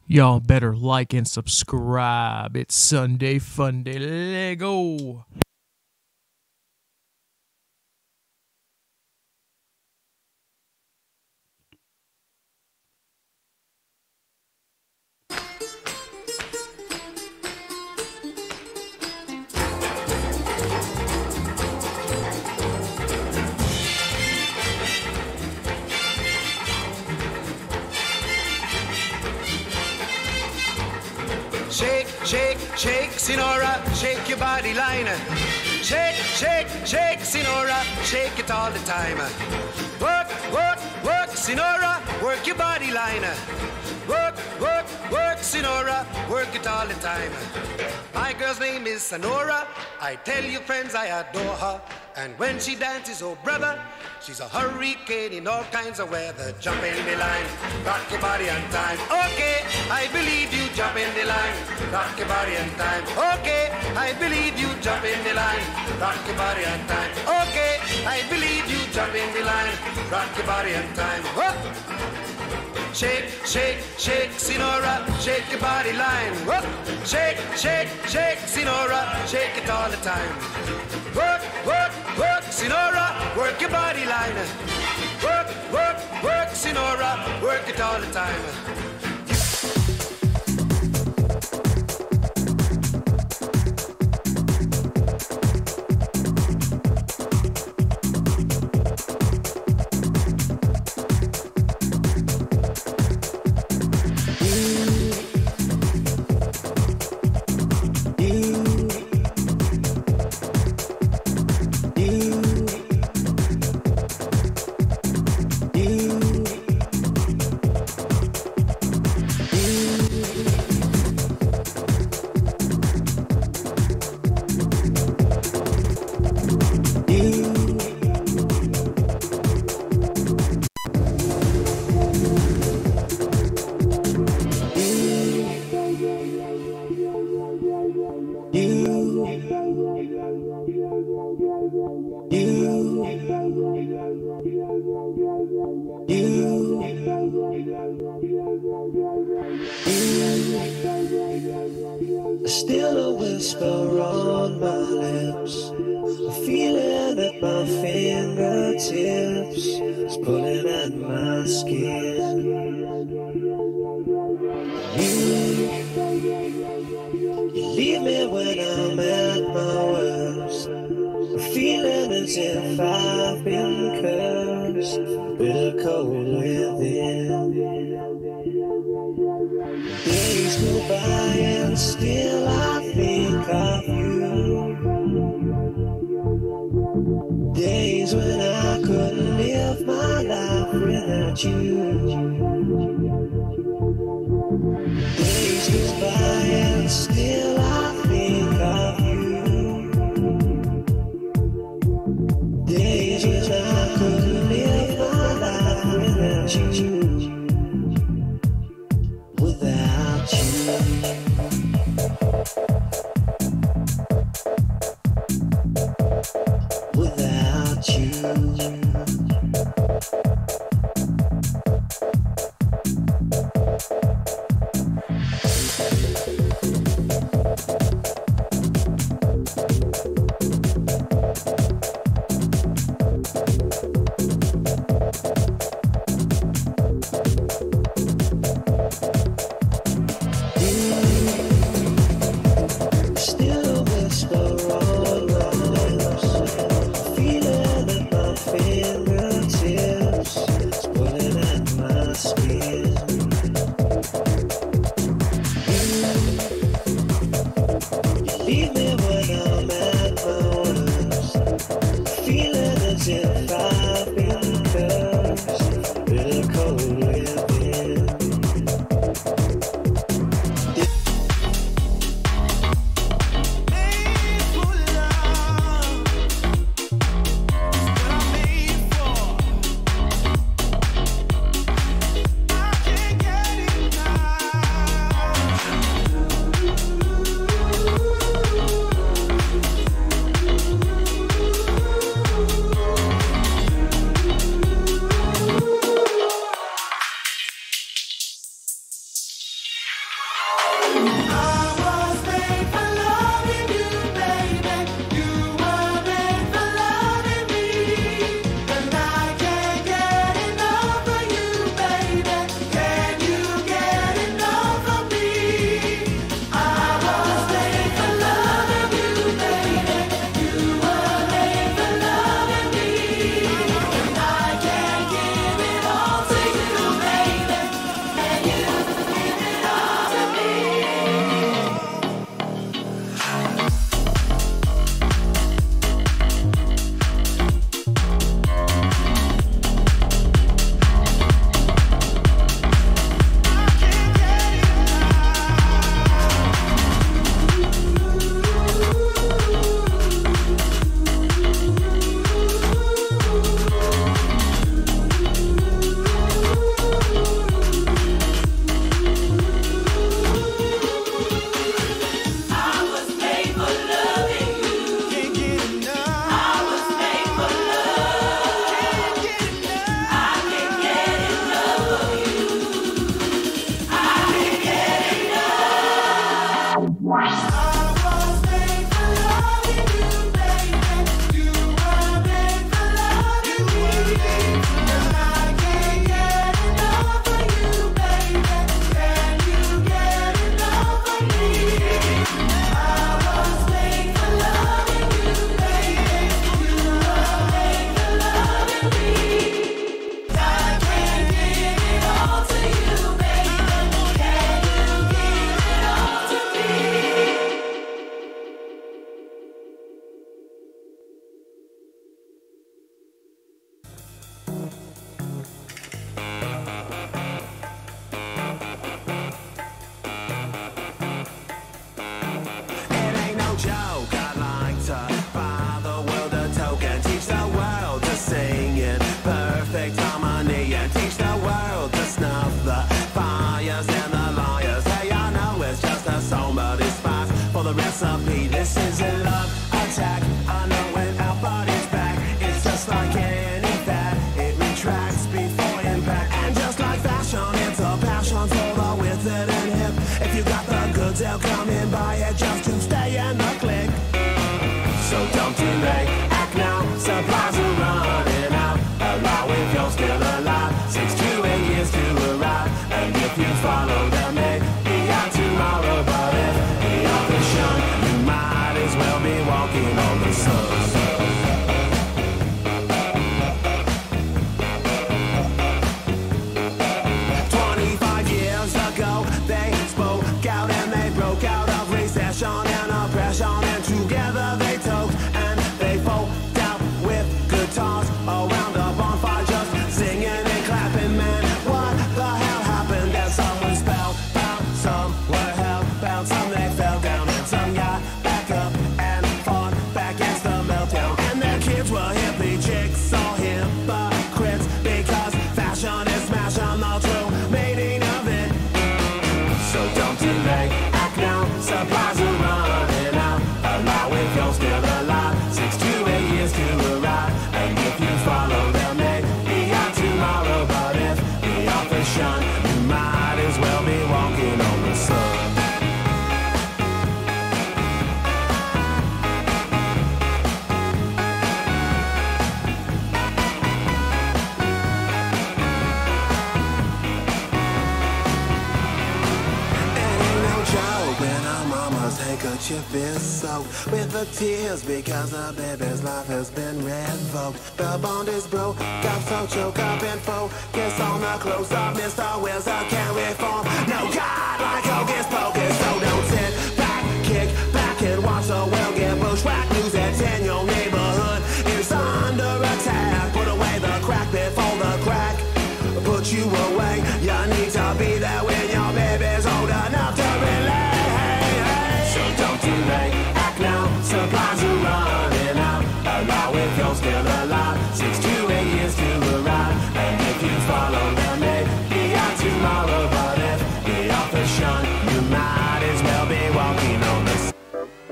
Y'all better like and subscribe. It's Sunday Funday. Lego. Shake, shake, shake, Sinora, shake your body line. Shake, shake, shake, Sinora, shake it all the time. Work, work, work, Sinora, work your body line. Work, work, work, Sinora, work it all the time. My girl's name is Sonora. I tell you, friends, I adore her. And when she dances, oh brother, she's a hurricane in all kinds of weather. Jump in the line, rock your body on time. Okay, I believe you, jump in the line, rock your body on time. Okay, I believe you, jump in the line, rock your body on time. Okay, I believe you, jump in the line, rock your body on time. Whoa. Shake, shake, shake, Sinora, shake your body line. Whoa. Shake, shake, shake, Sinora, shake it all the time. Work, work, work, Sinora, work your body line. Work, work, work, Sinora, work it all the time. Still a whisper on my lips, a feeling at my fingertips, it's pulling at my skin. You leave me when I'm at my worst, a feeling as if I've been cursed, bitter cold within. Days go by and still I think of you. Days when I couldn't live my life without you. Days go by and still I think of you. Days when I couldn't live my life without you. Without you. Without you. If you got the goods, they'll come and buy it just to stay in the clique. So don't delay, act now, supplies are running out. Allow if you're still alive, 6 to 8 years to arrive. And if you follow them, may be out tomorrow. But if the others shun, you might as well be walking on the sun. 25 years ago, they spoke out and they broke out of recession and oppression. And together they talked and they folk out with guitars around a bonfire, just singing and clapping. Man, what the hell happened? And some were spellbound, some were hellbound, some they fell down, and some got back up and fought back against the meltdown. And their kids were hippie chicks or hypocrites, because fashion is smashing the true meaning of it. So don't delay, act now, supplies are running out. Allow if you're still alive, 6 to 8 years to arrive. And if you follow them, they be out tomorrow. But if the authors shun, you might as well be walking on the sun. When our mama's handkerchief is soaked with the tears because the baby's life has been revoked. The bond is broke up, so choke up and focus on the close-up. Mr. Wilson can't reform. No God like Hocus Pocus. So don't sit back, kick back and watch the world get bushwhacked. News that's in your neighborhood is under attack. Put away the crack before the crack put you away. You need to be there when your baby's old enough to relate. So don't delay, act now, supplies are running out. Allow if you're still alive, 6 to 8 years to arrive. And if you follow them, may be out tomorrow. But if the authors shun, you might as well be walking on the sun.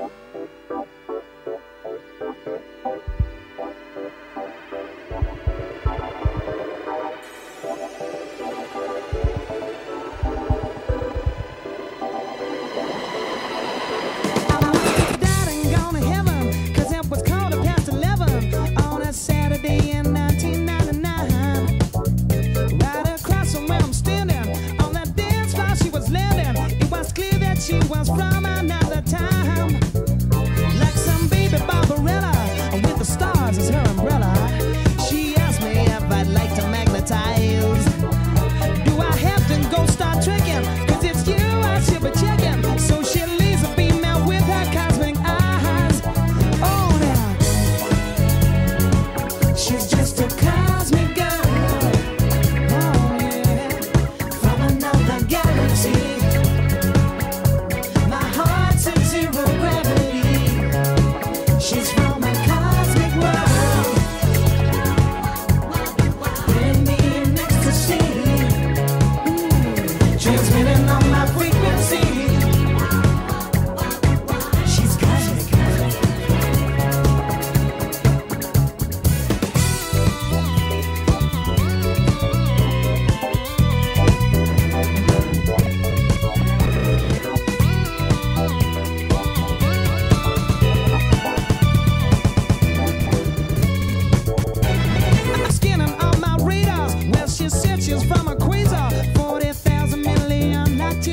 Saturday in 1999, right across from where I'm standing, on that dance floor she was landing. It was clear that she was from another time, like some baby Barbarella with the stars as her umbrella. She asked me if I'd like to magnetize. Do I have to go start tricking? 'Cause it's you I should be checking. So she leaves a female with her cosmic eyes. Oh, now she's just a cosmic girl, oh yeah, from another galaxy. My heart's in zero gravity. She's from a cosmic world, in me in ecstasy, transmitting on my frequency. She's cosmic. Scanning on my radars. Well, she said she's from a quasar, 40,000 million light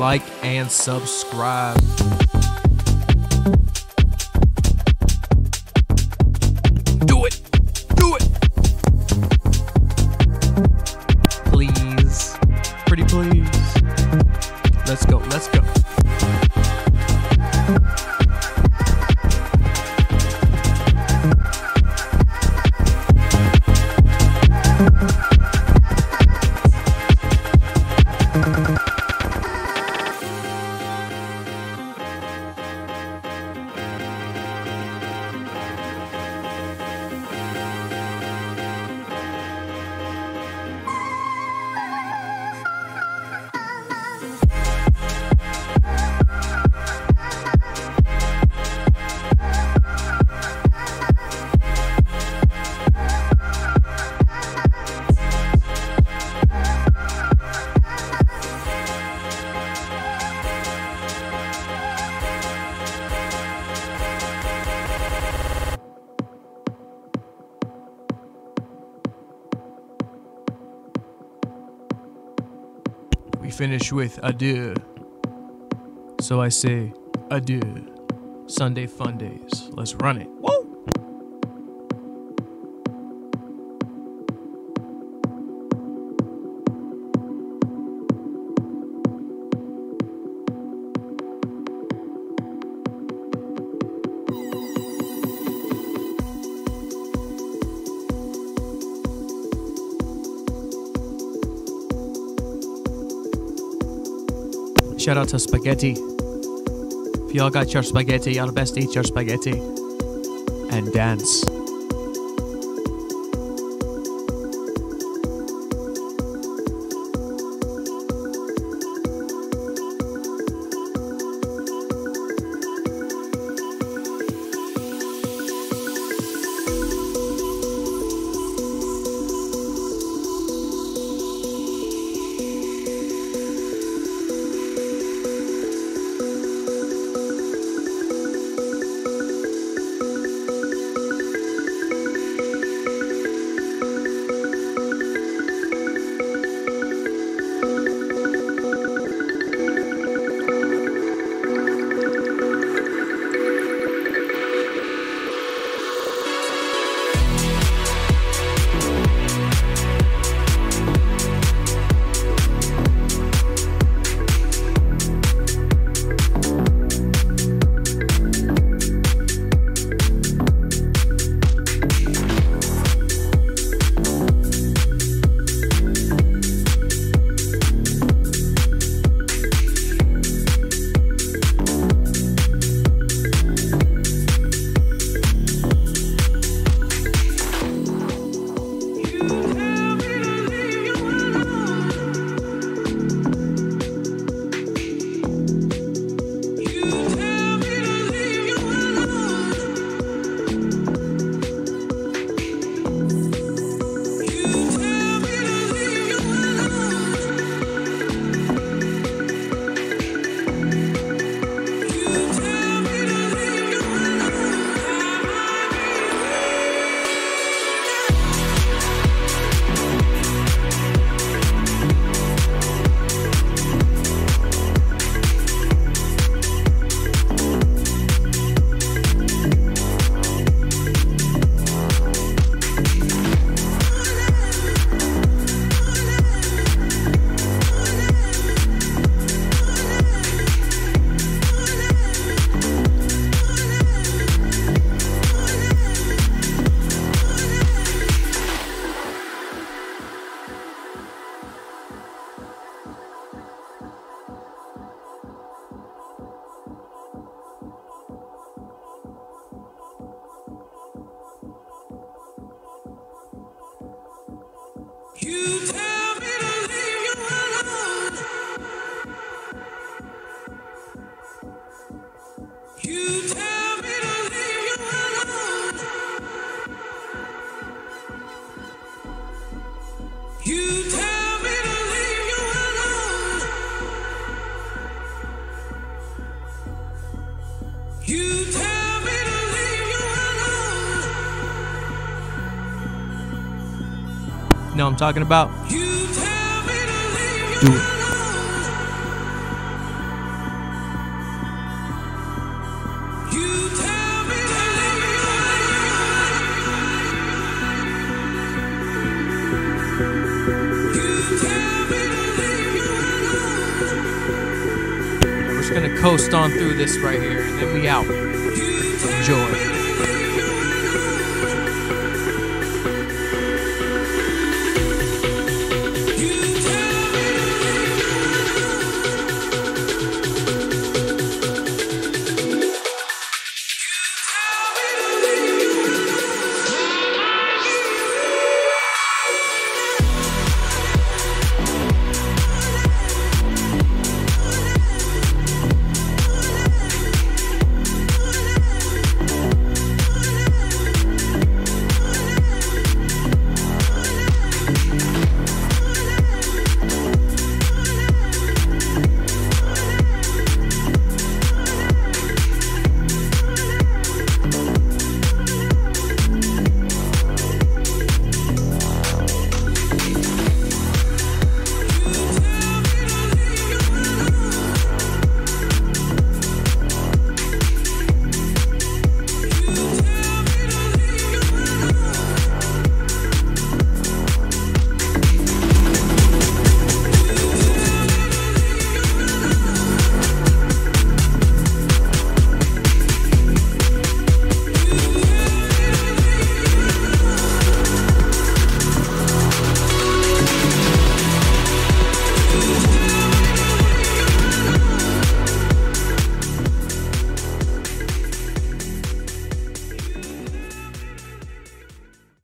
like, and subscribe. Do it! Do it! Please. Pretty please. Let's go, let's go. We finish with adieu. So I say adieu. Sunday fun days. Let's run it. Woo! Shout out to spaghetti. If y'all got your spaghetti, y'all best eat your spaghetti and dance. You tell me to leave you alone. You tell me to leave you alone. You tell me to leave you alone. You tell me to leave you alone. You know what I'm talking about? You tell me to leave you Do it. alone. gonna coast on through this right here, and then we out. Enjoy.